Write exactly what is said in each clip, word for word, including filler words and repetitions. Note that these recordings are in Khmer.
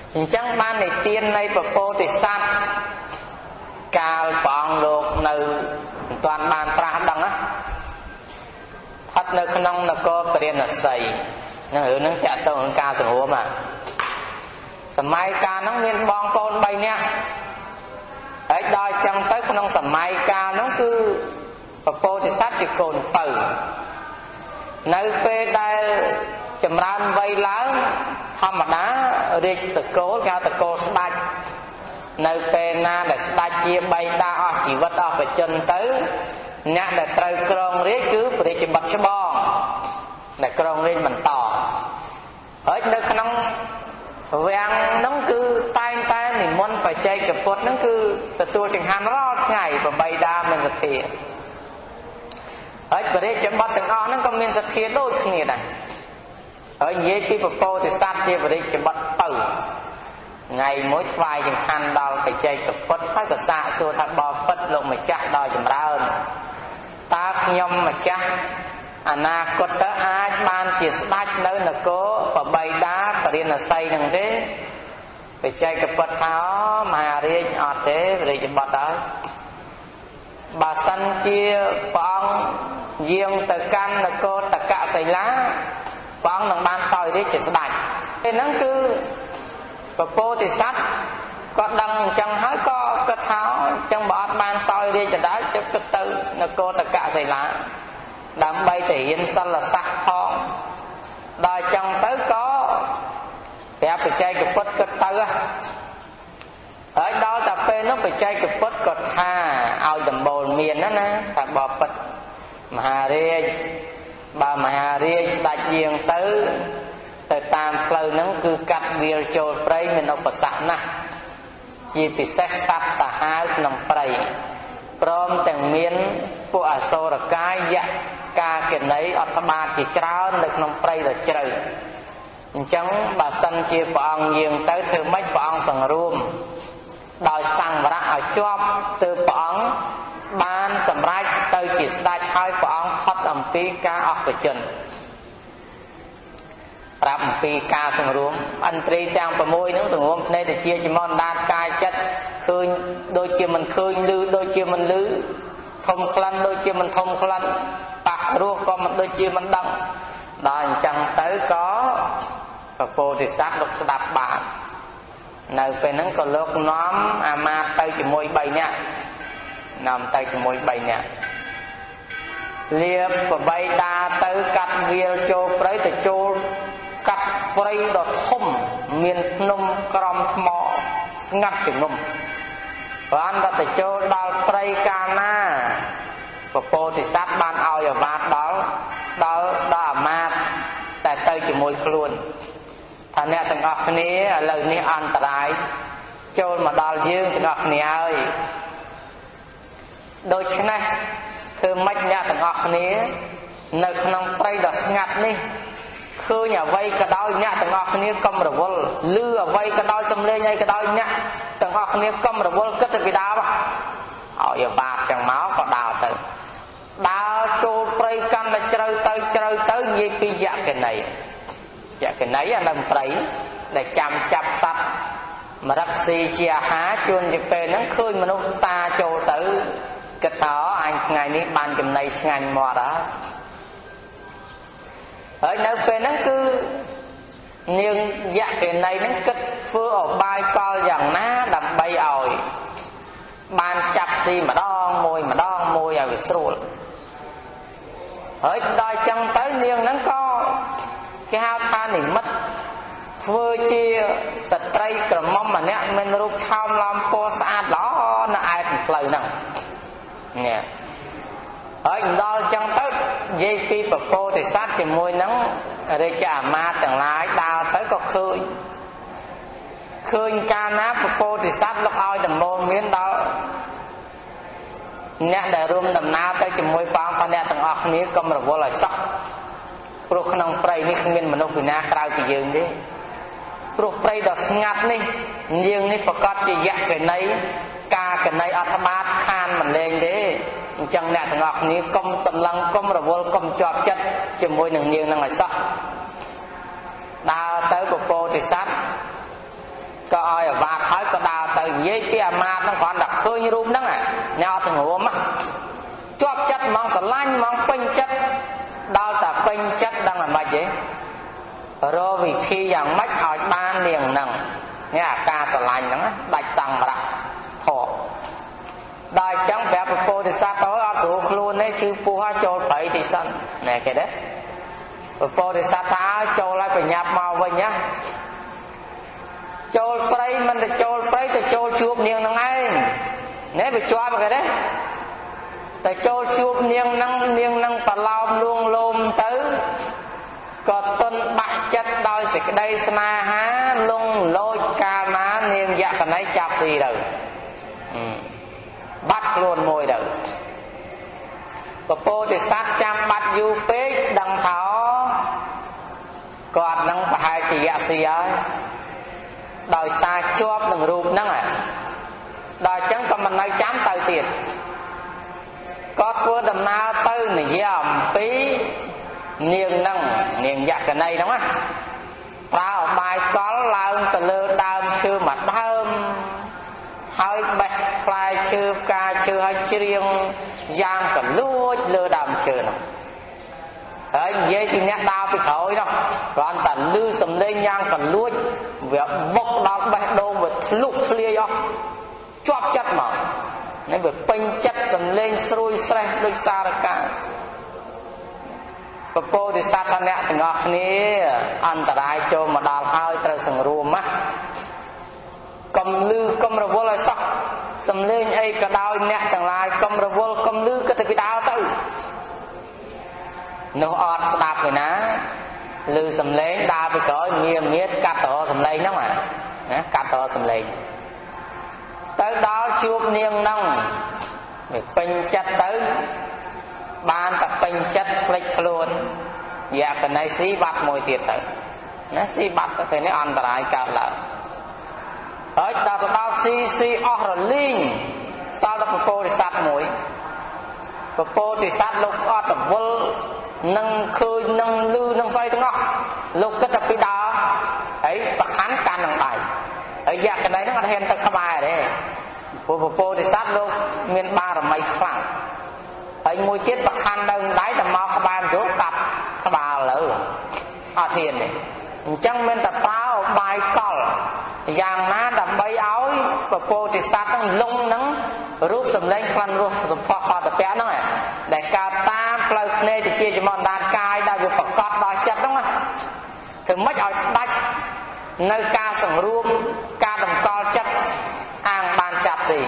chẳng ban này tiên này bà bồ thì sát cao bọn lụcនៅtoàn bàn tra đăng á thậtនៅក្នុងនគរព្រះនសីនឹងរឿងនឹងចាក់ទៅនឹងការសង្រួមសម័យកាលហ្នឹងមានបងប្អូនបីនាក់ហើយដល់ចឹងទៅក្នុងសម័យកាលហ្នឹងគឺព្រះពោធិសត្វជាកូនពៅនៅពេលដែលចម្រើនវ័យឡើងធម្មតារាជតកូលគេហៅតកូលស្ដេចនៅពេលណាដែលស្ដេចជាបៃតាអស់ជីវិតអស់បច្ចុប្បន្នទៅអ្នកដែលត្រូវគ្រងរាជគឺព្រះរាជបុត្រច្បងដែលគ្រងរាជបន្តហើយនៅក្នុងវាំងហ្នឹងគឺតែងតែនិមន្តបច្ចេកពុទ្ធហ្នឹងគឺទទួលចង្ហាន់រាល់ថ្ងៃប្របីតាមានសទ្ធាហើយព្រះរាជបុត្រទាំងអស់ហ្នឹងក៏មានសទ្ធាដូចគ្នាដែរហើយនិយាយពីពពោធិសត្វជាព្រះរាជបុត្រពៅថ្ងៃមួយថ្វាយចង្ហាន់ដល់បច្ចេកពុទ្ធហើយក៏សាកសួរថាបបិទ្ធលោកម្ចាស់ដល់ចម្រើនតើខ្ញុំម្ចាស់អនាគតទៅអាចបានជាស្ដេចនៅនគរប្របីតាបរិណស័យនឹងទេបច្ចេកពុទ្ធថាមហារាជអត់ទេព្រះរាជបុត្រហើយបើសិនជាព្រះអង្គយាងទៅកាន់នគរតកសីលាព្រះអង្គនឹងបានសោយរាជជាស្ដេចពេលហ្នឹងគឺពពោធិសត្វក៏ដឹងអញ្ចឹងហើយក៏គិតថាអញ្ចឹងបើអត់បានសោយរាជដដែលជិះគិតទៅនគរតកសីលាដើម្បីទៅរៀនសិលសាស្ត្រផងដល់អញ្ចឹងទៅក៏ប្រាប់បច្ចេកពុទ្ធគិតទៅហើយដល់តែពេលនោះបច្ចេកពុទ្ធក៏ថាឲ្យដំបូលមានណាណាថាបបិទ្ធមហារាជបើមហារាជស្ដេចយាងទៅទៅតាមផ្លូវហ្នឹងគឺកាត់វាលចូលព្រៃមានឧបសគ្គណាស់ជាពិសេសសត្វសាហាវក្នុងព្រៃព្រមទាំងមានពួកអសូរកាយយៈកាកេណីអត្តបាតជាច្រើននៅក្នុងព្រៃដ៏ជ្រៅអញ្ចឹងបើសិនជាព្រះអង្គយាងទៅធ្វើម៉េចព្រះអង្គសង្រួមដោយសង្វរៈឲ្យជាប់ទើបព្រះអង្គបានសម្រេចទៅជាស្ដេចហើយព្រះអង្គផុតអំពីការអស់បជនប្រាប់អំពីការសង្រួមឥន្ទ្រីទាំង៦ហ្នឹងសង្រួមភ្នែកទៅជាចំនដាតកាយចិត្តឃើញដូចជាមិនឃើញឮដូចជាមិនឮធំក្លិនដូចជាមិនធំក្លិនប៉ះរសក៏មិនដូចជាមិនដឹងដល់អញ្ចឹងទៅក៏ពពោធិសត្វលោកស្ដាប់បាននៅពេលហ្នឹងក៏លោកនាំអាមាត្យទៅជាមួយបីនាក់នាំទៅជាមួយបីនាក់លៀបប្របីតាទៅកាត់វាលចូលព្រៃទៅចូលកាត់ព្រៃដ៏ធំមានភ្នំក្រំថ្មស្ងាត់ជំនុំបានទៅចូលដល់ព្រៃកាលណាពពោធិសត្វបានឲ្យអាវាតដល់ដល់ដល់អាមាត្យតែទៅជាមួយខ្លួនថាអ្នកទាំងអស់គ្នាឥឡូវនេះអន្តរាយចូលមកដល់យើងទាំងអស់គ្នាហើយដូច្នេះធ្វើម៉េចអ្នកទាំងអស់គ្នានៅក្នុងព្រៃដ៏ស្ងាត់នេះឃើញអ្វីក៏ដោយអ្នកទាំងអស់គ្នាកុំរវល់ឮអ្វីក៏ដោយសំឡេងអីក៏ដោយអ្នកទាំងអស់គ្នាកុំរវល់គិតទៅពីដើមឲ្យអាបាតចឹងមកក៏ដើរទៅដើរចូលព្រៃកាន់តែជ្រៅទៅជ្រៅទៅនិយាយពីយក្ខណីយក្ខណីអានៅព្រៃដែលចាំចាប់សត្វមរឹកស៊ីជាអាហារជួនជាពេលហ្នឹងឃើញមនុស្សសាចូលទៅគិតថាអញថ្ងៃនេះបានចំណីឆ្ងាញ់មាត់ហើយហើយនៅពេលហ្នឹងគឺនាងយក្ខណីហ្នឹងគិតធ្វើអបាយកលយ៉ាងណាដើម្បីឲ្យបានចាប់ស៊ីម្ដងមួយម្ដងមួយឲ្យវាស្រួលហើយដល់ចឹងទៅនាងហ្នឹងក៏គេហៅថានិមិត្តធ្វើជាស្ត្រីក្រមុំម្នាក់មានរូបឆោមឡំពណ៌ស្អាតល្អនៅឯផ្លូវហ្នឹងនេះហើយដល់ចឹងទៅនិយាយពីពពោធិសត្វជាមួយនឹងរាជអាមាត្យទាំងឡាយដើរទៅក៏ឃើញឃើញកាលណាពពោធិសត្វលោកឲ្យដំបូលមានដល់អ្នកដែលរួមដំណើរទៅជាមួយព្រះអង្គថាអ្នកទាំងអស់គ្នាកុំរវល់ឲ្យសោះព្រោះក្នុងព្រៃនេះគ្មានមនុស្សពីណាក្រៅពីយើងទេព្រោះព្រៃដ៏ស្ងាត់នេះនាងនេះប្រកាសជាយក្ខណីការកណីអត្ថបាតខានមិនលែងទេអញ្ចឹងអ្នកទាំងអស់គ្នាកុំសម្លឹងកុំរវល់កុំជាប់ចិត្តជាមួយនឹងនាងនឹងឲ្យសោះដើរទៅពពោធិសត្វ có ai vạt hỏi có đào từ dây kia mà nó còn đặt khơi rùm đó à nhau sừng ruộng á chóp chất mong sờ lanh mong quanh chất đào ta quanh chất đang làm bài vậy rồi vì khi dạng mách hỏi ban liền nằng nghe à ca sờ lanh đó đạch rằng mà đã thọ đại chẳng bé bố thì sát tối ở số luôn đấy chứ bố ha trôi phải thì sân nè cái đấy bố thì sát tháo trôi lại phải nhập màu vậy nhá trôi phải mình thì trôi phải thì trôi chuột niềng năng anh nếu bị choa vào cái đấy tại trôi chuột niềng năng niềng năng và lao luôn luôn tới có tuân bại chất đôi dịch đây sna há lung lôi ca ná niềng dạ cái này chạp gì đâu bắt luôn môi đầu và bố thì sát chăm bắt du bế đằng tháo còn năng phải chỉ dạ xì ấy đòi xa chóp đừng rụp năng à đòi chẳng có mình nói chám tàu tiền có thua đầm nào tư này dòm bí niềng năng niềng dạ cái này đúng không tao bài có lao từ lơ đàm sư mặt đơm hơi bạch khai chư ca chư hơi riêng giang cả lúa lơ đàm chư nào đấy dây thì nhát đau bị khởi đâu còn tận lư sầm lên nhang còn lúa việc bốc đau bạch đô với lục lia do chóp chất mà nên việc pin chất sầm lên sôi sray đôi xa ra cả và cô thì sát thân nhẹ thì ngọt ní anh ta đại cho mà đào hơi trời sừng ruộng á cầm lư cầm rô vô là sắc sầm lên ấy cả đau nè thằng lại cầm rô vô cầm lư cái bị đau tự nó ọt đạp vậy ná lư sầm lên đau bị cởi miếng miết cắt tổ sầm lên đó mà cắt tổ sầm lên tới đó chuột niềng nông việc pin chất tới ban tập pin chất flex luôn dạ cái này xí bát môi tiệt tới nó xí bát cái này ăn tại cả là ở đó đó si si ở linh sao đó bố thì sát mũi bố thì sát lúc ở tập vul nâng khơi nâng lư nâng xoayทั้ng ngọc lúc cái tập bị đó ấy và khán can nâng bài ở dạ cái đấy nó còn hên thật bài đấy bố bố thì sát lúc miền ba là mấy phẳng ấy môi chết và khăn đơn đáy là mau các bạn rốt cặp các bà lỡ ở thiền này chẳng mình tập báo bài col giang ná đầm bay áo và cô thì sát đang lung nắng rút tầm lên khăn rút tầm phò phò tập bé đó này để cả ta plug này thì chia cho món đàn cài đã được bật cọt đòi chặt đúng không thì mất ở đạch nơi ca sừng ruộng ca đầm col chất ăn bàn chặt gì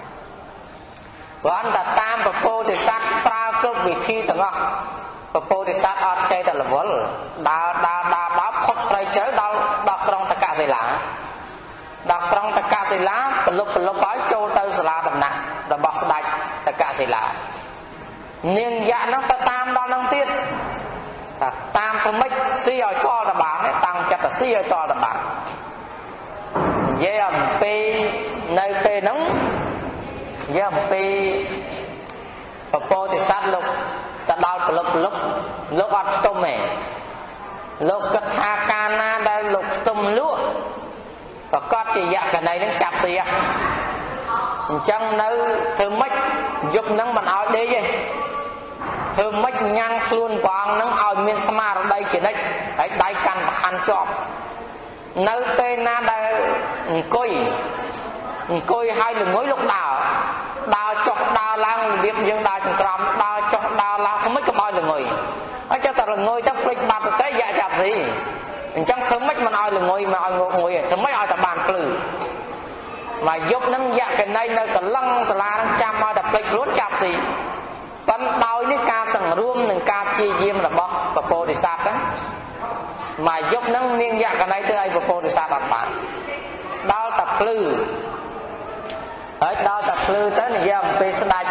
và anh ta tam và cô thì sát pra cướp vị thi thằng ngọc và cô thì sát ở chơi là vỡ đa đa đa đá phật đây chơi đau đau trong tất cả gì lá đau trong tất cả gì lá phần lúc phần lúc nói châu tư là đầm nặng là bọc đạch tất cả gì lá nhưng dạ nó ta tam đó năng tiết tam không mấy xí ở cho là bạn ấy tăng chặt là xí ở cho là bạn dễ ẩm pi nơi pi nóng dễ ẩm pi và cô thì sát lục ta đau lúc lúc lúc ọt tôm mẹ lúc cất tha ca na đây lục tôm lúa và có chỉ dạ cái này đến chạp gì à chẳng nơi thư mách giúp nâng bằng áo đế gì thư mách nhang luôn quang nâng áo miên sama ở đây chỉ đây hãy đáy căn và khăn chọp nơi tê na đây coi coi hai lưng ngối lúc đào đào chọc đào lang biết dương đào sừng crom đào chọc đào lang không mấy có bao là người ở cho ta là người ta phịch bạc thực tế dạ chạp gì chẳng thơm mấy mà nói là người mà ai ngồi ngồi thơm mấy ai ta bàn phừ mà giúp nâng dạ cái này nơi cả lăng sả la đang chăm ai ta phịch rốt chạp gì vẫn đào những ca sừng ruộng những ca chi diêm là bó và bồ thì sát đó mà giúp nâng miếng dạ cái này từ ai và bồ thì sát đặt bạn đào tập phừ ở đó tập lư tới là dầm bị sạch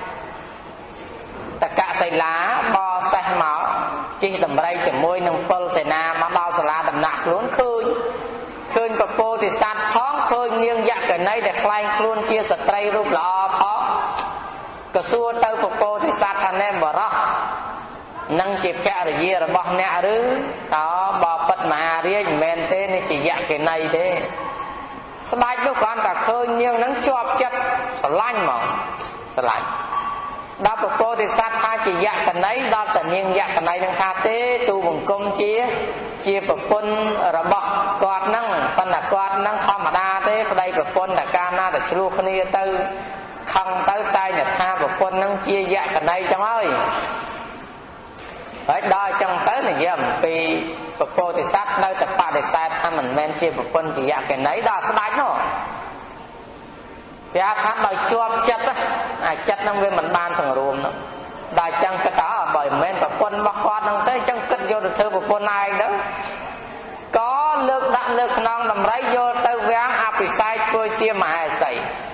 tất cả xây lá bò xây máu chỉ đầm đây chỉ môi nông pol xây na mà bao sả la đầm nặng luôn khơi khơi bậc cô thì sát thoáng khơi nghiêng dạ cái này để khai luôn chia sẻ tây rụp lò phó cái xua tới bậc cô thì sát thành em vào đó nâng chịp kẹ là gì là bò nè rứ đó bò bật mà riêng men thế này chỉ dạ cái này thế ស្ដាច់នោះគ្រាន់តែឃើញនាងនឹងជាប់ចិត្តស្រឡាញ់ហ្មងស្រឡាញ់ដល់ពពោធិសត្វថាជាយក្ខណីដល់តែនាងយក្ខណីនឹងថាទេទូបង្គំជាជាប្រពន្ធរបស់គាត់ហ្នឹងប៉ុន្តែគាត់ហ្នឹងធម្មតាទេប្តីប្រពន្ធតែកាលណាតែឆ្លោះគ្នាទៅខឹងទៅតែងតែថាប្រពន្ធហ្នឹងជាយក្ខណីចឹងហើយហើយដល់ចឹងទៅនិយាយអំពីពពោធិសត្វនៅតែបដិសេធថាមិនមែនជាប្រពន្ធជាយក្ខណីដល់ស្ដេចនោះព្រះថាដោយជាប់ចិត្តអាចិត្តហ្នឹងវាមិនបានសង្រួមនោះដល់ចឹងគិតថាបើមិនមែនប្រពន្ធរបស់គាត់ហ្នឹងទេចឹងគិតយកទៅធ្វើប្រពន្ធឯងទៅក៏លើកដាក់នៅក្នុងដំរីយកទៅវាំងអភិសេកធ្វើជាមហេសី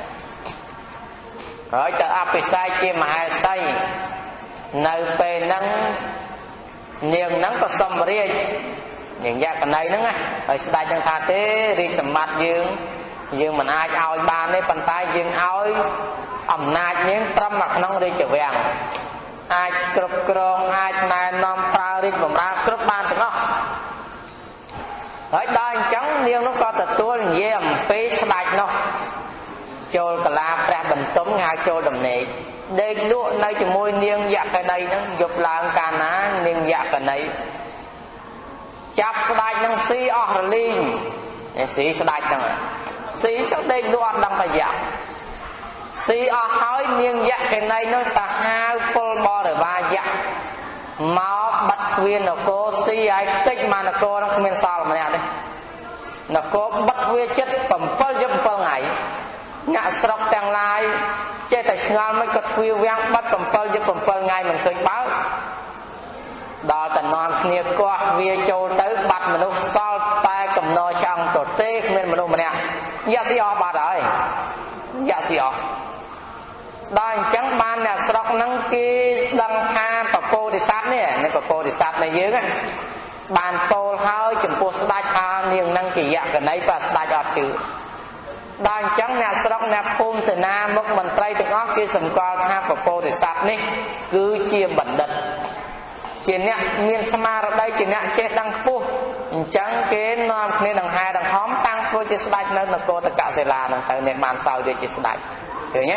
ហើយទៅអភិសេកជាមហេសីនៅពេលហ្នឹងនាងហ្នឹងក៏សំរាជនាងយក្ខណីហ្នឹងណាហើយស្ដេចនឹងថាទេរាជសម្បត្តិយើងយើងមិនអាចឲ្យបានទេប៉ុន្តែយើងឲ្យអំណាចនាងត្រឹមនៅក្នុងរាជវាំងអាចគ្រប់គ្រងអាចណែនាំប្រើរាជបម្រើគ្រប់បានទាំងអស់ហើយដល់អញ្ចឹងនាងនោះក៏ទទួលនិយាយអំពីស្ដេចនោះចូលកលាព្រះបន្ទុំហៅចូលដំណេកដេកលក់នៅជាមួយនាងយក្ខណីហ្នឹងយប់ឡើងកាលណានាងយក្ខណីចាប់ស្ដេចនឹងស៊ីអស់រលីងស៊ីស្ដេចហ្នឹងស៊ីចុះដេកលក់អត់ដឹងប្រយ័ត្នស៊ីអស់ហើយនាងយក្ខណីនោះទៅហៅពលបរិវារយក្ខមកបាត់ទ្វារនគរស៊ីឲ្យខ្ទេចមកនគរនឹងគ្មានសល់ម្នាក់ទេនគរបាត់ទ្វារចិត្ត7យប់7ថ្ងៃអ្នកស្រុកទាំងឡាយចេះតែឆ្ងល់មិនក៏ទ្វារវាំងបាត់7យប់7ថ្ងៃមិនឃើញបើកដល់តែនាំគ្នាកោះទ្វារចូលទៅបាត់មនុស្សសល់តែកំណរឆ្អឹងទទេគ្មានមនុស្សម្នាក់យ៉ាស៊ីអស់បាត់ហើយយ៉ាស៊ីអស់ដល់អញ្ចឹងបានអ្នកស្រុកហ្នឹងគេដឹងថាពពោធិសត្វនេះនេះពពោធិសត្វនៃយើងបានពោលហើយចំពោះស្ដេចថានាងហ្នឹងជាយក្ខណីបើស្ដេចអត់ជឿដល់អញ្ចឹងអ្នកស្រុកអ្នកភូមិសេនាមុខមន្ត្រីទាំងអស់គេសម្គាល់ថាពពោធិសត្វនេះគឺជាបណ្ឌិតជាអ្នកមានស្មារតីជាអ្នកចេះដឹងខ្ពស់អញ្ចឹងគេនាំគ្នាដង្ហែដង្ហំតាំងធ្វើជាស្ដេចនៅនគរតកសិលានឹងទៅអ្នកបានសោយវាជាស្ដេចឃើញទេ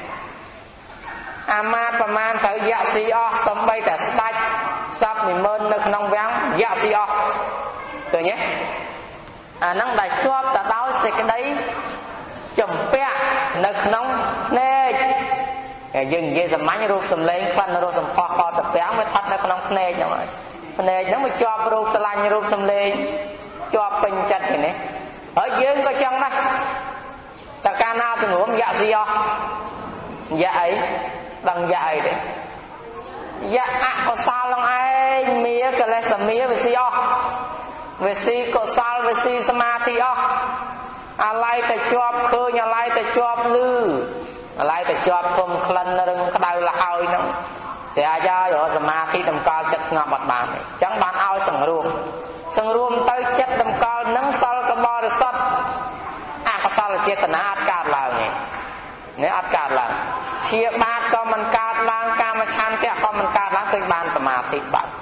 អាមាត្យប្រមាណត្រូវយក្សស៊ីអស់សំបីតែស្ដេចសពនិមន្តនៅក្នុងវាំងយក្សស៊ីអស់ឃើញទេអាហ្នឹងដែលជាប់ទៅដោយសេចក្តីចំពាក់នៅក្នុងភ្នែកយើងនិយាយសាមញ្ញរូបសម្លេងខ្វាន់រសសម្ផស្សកតពាំងវាថត់នៅក្នុងភ្នែកហ្នឹងហើយភ្នែកហ្នឹងវាជាប់រូបស្រឡាញ់រូបសម្លេងជាប់ពេញចិត្តហ្នឹងណាហើយយើងក៏ចឹងដែរតើកាលណាសង្រួមយក្សស៊ីអស់យក្សអីដឹងយក្សអីទេយក្សអកុសលនឹងឯងមាកិលេសមាវាស៊ីអស់វាស៊ីកុសលវាស៊ីសមាធិអស់អាឡ័យតែជាប់ឃើញអាឡ័យតែជាប់ឮអាឡ័យតែជាប់ធំក្លិនរឹងក្តៅលហើយហ្នឹងស្រាយាយសមាធិតម្កល់ចិត្តស្ងប់អត់បានទេអញ្ចឹងបានឲ្យសង្រួមសង្រួមទៅចិត្តតម្កល់នឹងសល់កបរិសុទ្ធអកុសលចេតនាអត់កើតឡើងទេនេះអត់កើតឡើងជាបាតក៏មិនកើតឡើងកាមឆន្ទៈក៏មិនកើតឡើងឃើញបានសមាធិបាត់